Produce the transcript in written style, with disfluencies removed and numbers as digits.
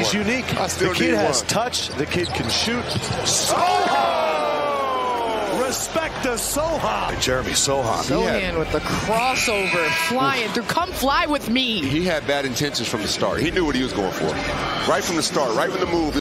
is unique. The kid has touch. The kid can shoot. Respect to Sochan. Jeremy Sochan. Sochan with the crossover, flying through. Come fly with me. He had bad intentions from the start. He knew what he was going for. Right from the start, right when the move.